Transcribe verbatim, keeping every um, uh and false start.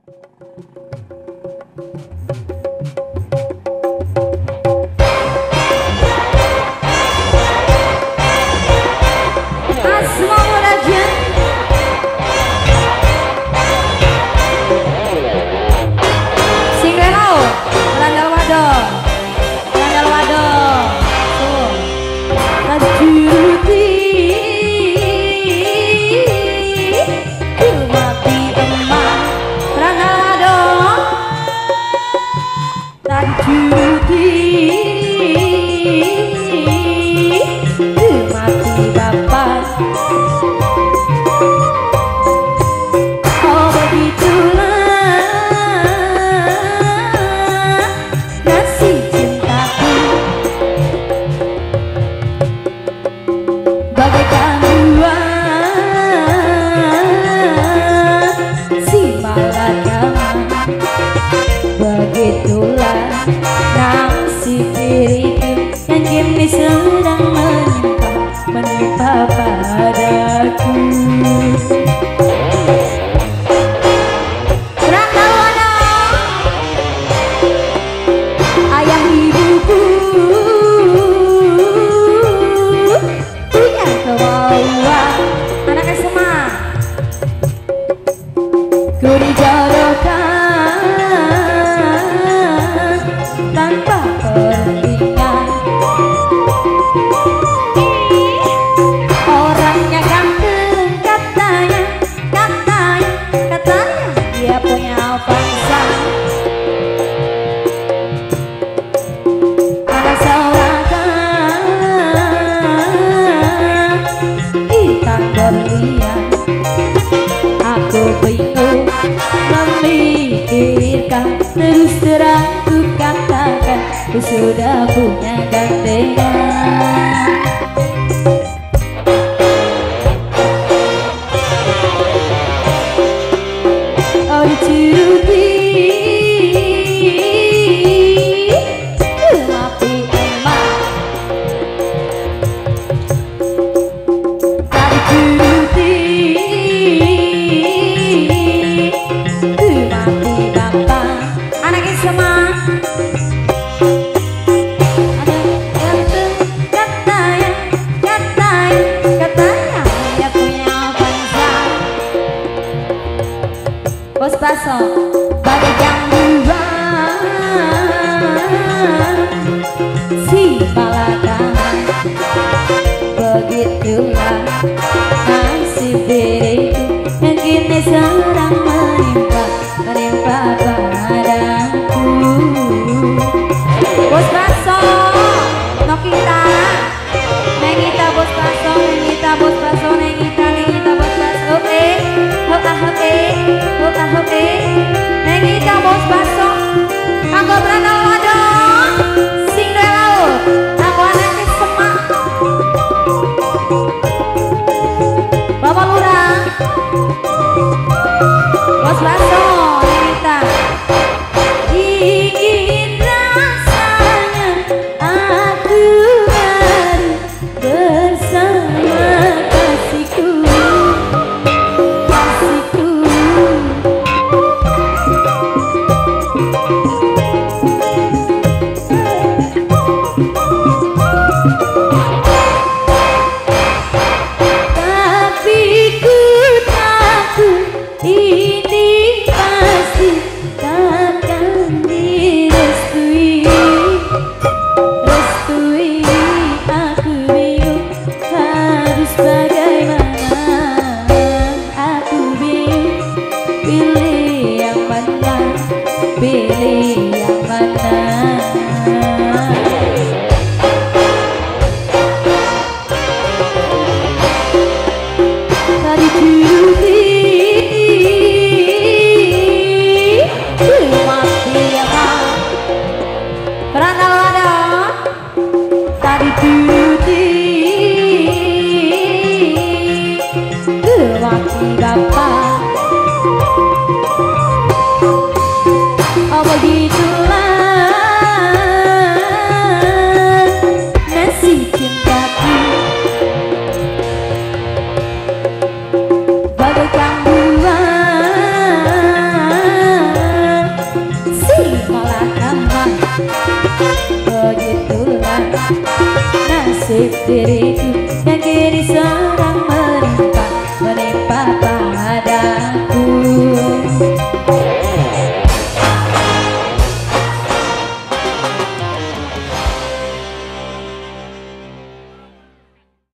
Sudah punya gandengan. Oh dicuruti tapi emang tak dicuruti mati bapak anaknya sama. Bos Baso bagi gangguan si baladaman, begitulah nasib diriku yang kini sedang menimpa menimpa padaku. Bos Baso Nokita Nengita Bos Baso Nengita Bos Baso Nengita Nengita Bos Baso eh ho ah ho eh ho ah ho eh Nengita Bos Baso aku berada wadon sing laut aku anaknya semak Bapak Lurah Bos Baso Nengita ingin rasanya aku baru bersama kasihku kasihku. Tapi ku takut ini pasti takkan direstui, restui aku bingung harus bagaimana, aku bingung pilih yang mana, pilih yang mana. Tadi cuti mati apa Rana ada tadi cuti mati bapak. Oh begitulah nasib diriku yang kini sedang menimpa menimpa